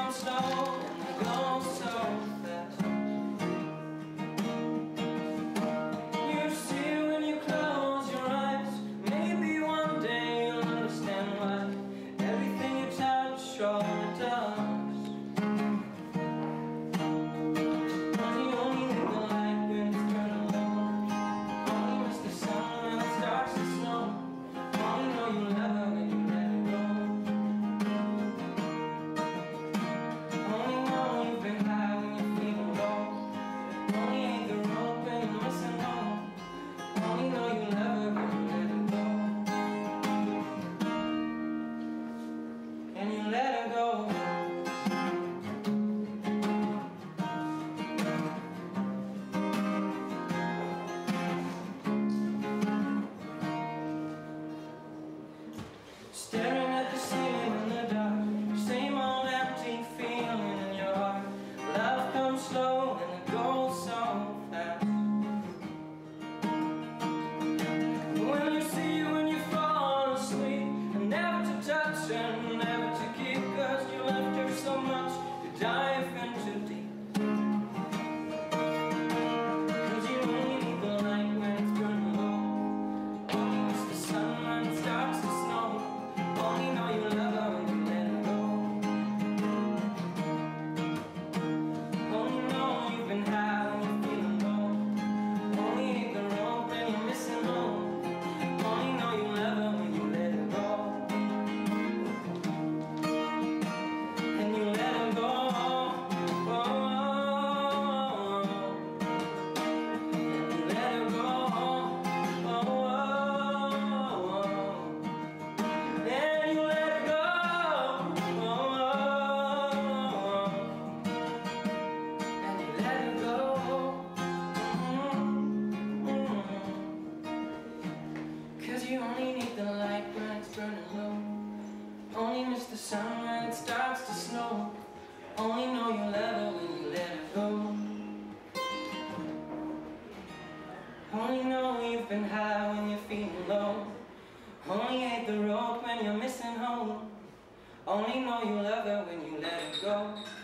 come slow and they go so fast. You see when you close your eyes, maybe one day you'll understand why everything you touch sure does. And you let her go. Staring at the ceiling in the dark, same old empty feeling in your heart. Love comes slow and it goes so fast. When you see when you fall asleep, and never to touch and never to keep, 'cause you loved her so much you dive in too deep. 'Cause you only need the light when it's burning low. Only miss the sun when it starts to snow. Only know you love her when you let her go. Only know you've been high when you're feeling low. Only hate the road when you're missing home. Only know you love her when you let her go. And you let her go. And you let her go. And you let her go. And you let her go. Cause you only need the light when it's burning low. Only miss the sun when it starts to snow. Only know you love her when you let her go. Only know you've been high when you're feeling low. Only hate the road when you're missing home. Only know you love her when you let her go.